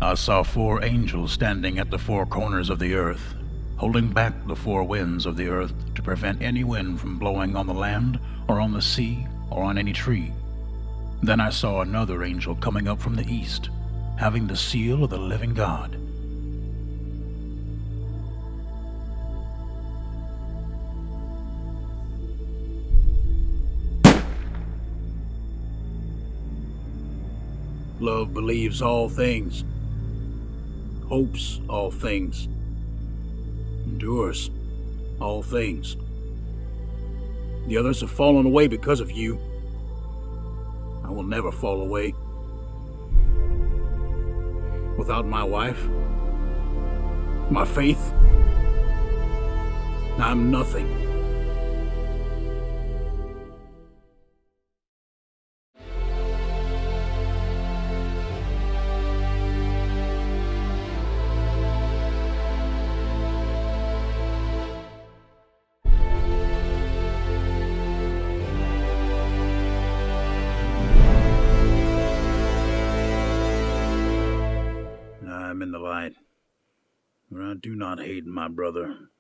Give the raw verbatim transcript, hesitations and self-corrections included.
I saw four angels standing at the four corners of the earth, holding back the four winds of the earth to prevent any wind from blowing on the land or on the sea or on any tree. Then I saw another angel coming up from the east, having the seal of the living God. Love believes all things, hopes all things, endures all things. The others have fallen away because of you. I will never fall away. Without my wife, my faith, I'm nothing. I'm in the light, but I do not hate my brother.